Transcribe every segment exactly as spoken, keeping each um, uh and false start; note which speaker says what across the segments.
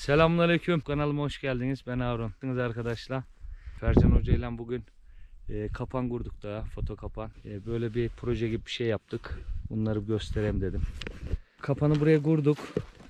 Speaker 1: Selamünaleyküm, kanalıma hoş geldiniz. Ben Harun arkadaşlar. Fercan Hoca ile bugün e, kapan kurduk da foto kapan. E, böyle bir proje gibi bir şey yaptık. Bunları göstereyim dedim. Kapanı buraya kurduk.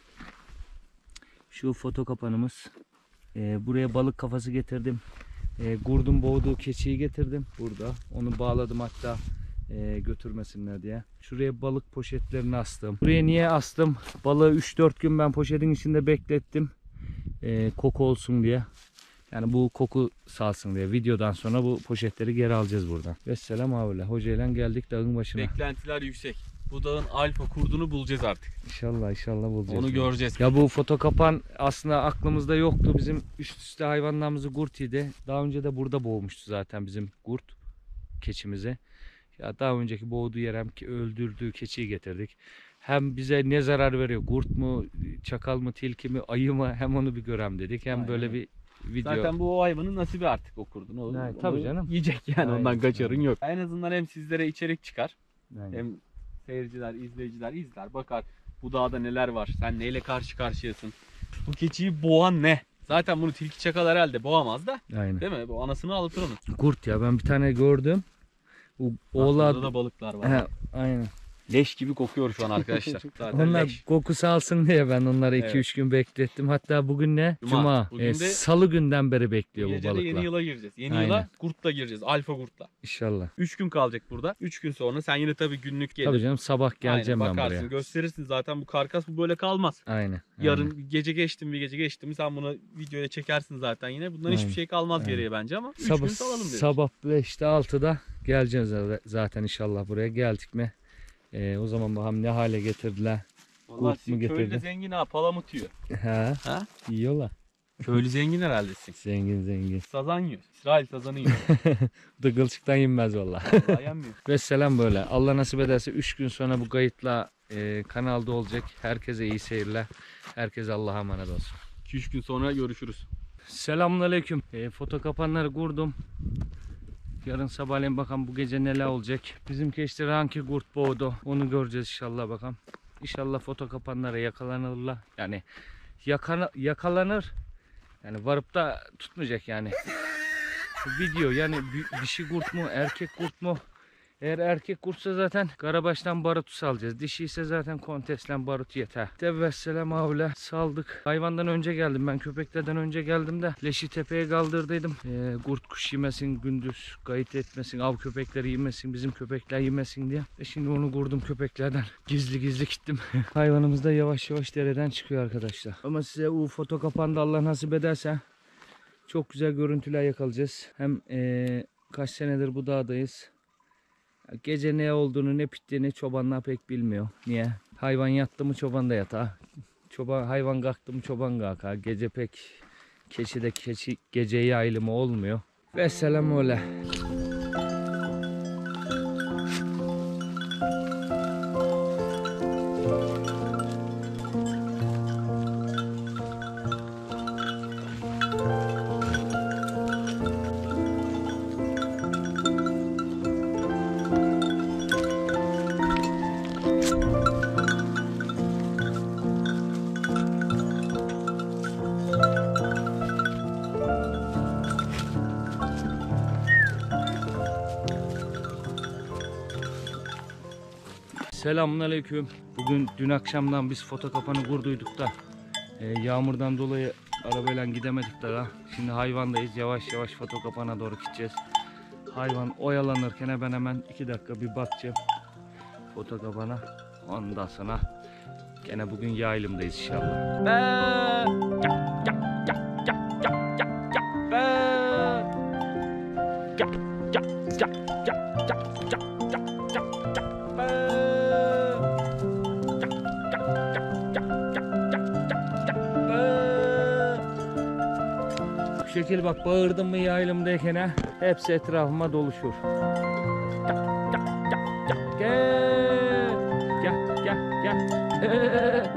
Speaker 1: Şu foto kapanımız. E, buraya balık kafası getirdim. E, kurdun boğduğu keçiyi getirdim burada. Onu bağladım hatta e, götürmesinler diye. Şuraya balık poşetlerini astım. Buraya niye astım? Balığı üç dört gün ben poşetin içinde beklettim. E, koku olsun diye. Yani bu koku salsın diye. Videodan sonra bu poşetleri geri alacağız buradan. Vesselam avle. Hocayla geldik dağın başına.
Speaker 2: Beklentiler yüksek. Bu dağın alfa kurdunu bulacağız artık.
Speaker 1: İnşallah inşallah bulacağız.
Speaker 2: Onu göreceğiz.
Speaker 1: Ya bu foto kapan aslında aklımızda yoktu. Bizim üst üste hayvanlarımızı kurt yedi. Daha önce de burada boğmuştu zaten bizim kurt keçimizi. Ya daha önceki boğduğu yer hem ki öldürdüğü keçiyi getirdik. Hem bize ne zarar veriyor? Kurt mu, çakal mı, tilki mi, ayı mı? Hem onu bir görem dedik. Hem
Speaker 2: Aynen.
Speaker 1: böyle bir video.
Speaker 2: Zaten bu o hayvanın nasibi artık o kurdun. O,
Speaker 1: Yani,
Speaker 2: onu
Speaker 1: tabii canım.
Speaker 2: yiyecek yani.
Speaker 1: Aynen.
Speaker 2: Ondan kaçarın
Speaker 1: Aynen.
Speaker 2: yok. En azından hem sizlere içerik çıkar.
Speaker 1: Aynen.
Speaker 2: Hem seyirciler, izleyiciler izler. Bakar bu dağda neler var. Sen neyle karşı karşıyasın. Bu keçiyi boğan ne? Zaten bunu tilki çakal herhalde boğamaz da.
Speaker 1: Aynen.
Speaker 2: Değil mi? Bu anasını alıtır onu.
Speaker 1: Kurt ya, ben bir tane gördüm. Bu oğla...
Speaker 2: Burada da balıklar var.
Speaker 1: He, aynen.
Speaker 2: Leş gibi kokuyor şu an arkadaşlar. Zaten
Speaker 1: Onlar
Speaker 2: leş.
Speaker 1: kokusu alsın diye ben onları iki üç
Speaker 2: Evet.
Speaker 1: gün beklettim. Hatta bugün ne?
Speaker 2: Cuma.
Speaker 1: Cuma.
Speaker 2: Bugün
Speaker 1: E,
Speaker 2: de-
Speaker 1: Salı günden beri
Speaker 2: Bu
Speaker 1: bekliyor bu
Speaker 2: gece de
Speaker 1: balıklar.
Speaker 2: yeni yıla gireceğiz. Yeni
Speaker 1: Aynen.
Speaker 2: yıla kurtla gireceğiz. Alfa kurtla.
Speaker 1: İnşallah.
Speaker 2: üç gün kalacak burada. üç gün sonra sen yine tabii günlük gelir.
Speaker 1: Tabii canım, sabah geleceğim
Speaker 2: Aynen,
Speaker 1: ben
Speaker 2: bakarsın,
Speaker 1: buraya.
Speaker 2: gösterirsin zaten bu karkas bu böyle kalmaz.
Speaker 1: Aynen.
Speaker 2: Yarın
Speaker 1: aynen.
Speaker 2: gece geçtim bir gece geçtim sen bunu videoya çekersin zaten yine. Bundan hiçbir
Speaker 1: Aynen.
Speaker 2: şey kalmaz
Speaker 1: Aynen.
Speaker 2: geriye bence ama üç
Speaker 1: Sabah,
Speaker 2: gün salalım dedik.
Speaker 1: sabah beşte altıda geleceğiz zaten inşallah buraya. Geldik mi? E, o zaman bakalım ne hale getirdiler.
Speaker 2: Vallahi
Speaker 1: kurt mu
Speaker 2: sizin köyde
Speaker 1: getirdin?
Speaker 2: zengin ha palamut yiyor.
Speaker 1: Ha,
Speaker 2: Ha?
Speaker 1: yiyorlar.
Speaker 2: Köylü zengin herhaldesin.
Speaker 1: Zengin zengin.
Speaker 2: Sazan yiyor. İsrail sazanı yiyor.
Speaker 1: Bu da kılçıktan yenmez valla.
Speaker 2: Vallahi yenmiyor.
Speaker 1: Vesselam böyle. Allah nasip ederse üç gün sonra bu kayıtla e, kanalda olacak. Herkese iyi seyirler. Herkese Allah'a emanet olsun.
Speaker 2: iki üç gün sonra görüşürüz.
Speaker 1: Selamünaleyküm. E, foto kapanları kurdum. Yarın sabahleyin bakalım bu gece neler olacak. Bizimki işte ranki kurt boğdu. Onu göreceğiz inşallah bakalım. İnşallah foto kapanlara yakalanırlar. Yani yakana, yakalanır. Yani varıp da tutmayacak yani. Video yani dişi kurt mu erkek kurt mu? Eğer erkek kurtsa zaten karabaştan barut salacağız. Dişi ise zaten konteslen barut yeter. Tevesselam avle saldık. Hayvandan önce geldim, ben köpeklerden önce geldim de leşi tepeye kaldırdıydım. Ee, kurt kuş yemesin, gündüz kayıt etmesin, av köpekleri yemesin, bizim köpekler yemesin diye. E şimdi onu kurdum köpeklerden. Gizli gizli gittim. Hayvanımız da yavaş yavaş dereden çıkıyor arkadaşlar. Ama size o foto kapanda Allah nasip ederse çok güzel görüntüler yakalayacağız. Hem ee, kaç senedir bu dağdayız. Gece ne olduğunu ne bittiğini çobanlar pek bilmiyor. Niye? Hayvan yattı mı çoban da yatar. Çoban, hayvan kalktı mı çoban kalkar. Gece pek keçide keçi gece ayrımı olmuyor. Vesselam öyle. Selamünaleyküm. Bugün dün akşamdan biz foto kapanı kurduyduk da e, yağmurdan dolayı arabayla gidemedik daha. Şimdi hayvandayız. Yavaş yavaş foto kapana doğru gideceğiz. Hayvan oyalanırken ben hemen iki dakika bir bakacağım foto kapana. Ondan sonra gene bugün yaylımdayız inşallah. Be! Bu şekil bak, bağırdım mı yaylımdayken ha, hepsi etrafıma doluşur. Gel, gel, gel, gel.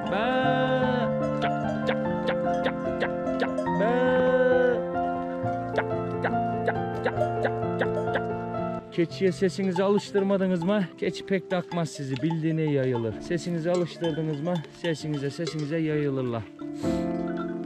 Speaker 1: Keçiye sesinizi alıştırmadınız mı? Keçi pek takmaz sizi, bildiğine yayılır. Sesinizi alıştırdınız mı? Sesinize sesinize yayılırlar.